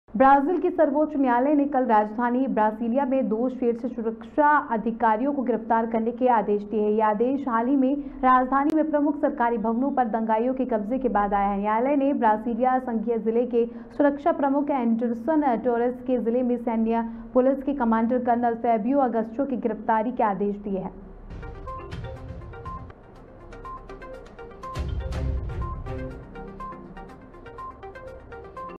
Brazil के सर्वोच्च न्यायालय ने कल राजधानी ब्रासीलिया में 2 शीर्ष सुरक्षा अधिकारियों को गिरफ्तार करने के आदेश दिए हैं। ये आदेश हाल ही में राजधानी में प्रमुख सरकारी भवनों पर दंगाइयों के कब्जे के बाद आया है। न्यायालय ने ब्रासीलिया संघीय जिले के सुरक्षा प्रमुख एंडरसन टोरेस के जिले में सैन्य पुलिस के कमांडर कर्नल फैबियो अगस्टो की गिरफ्तारी के आदेश दिए हैं।